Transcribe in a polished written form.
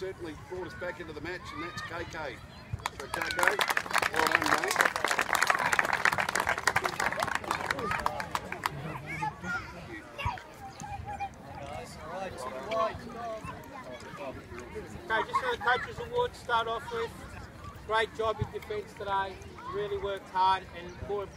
certainly brought us back into the match, and that's KK. So KK, well done, mate. Okay, just for the Coaches Award to start off with, great job in defence today, really worked hard, and more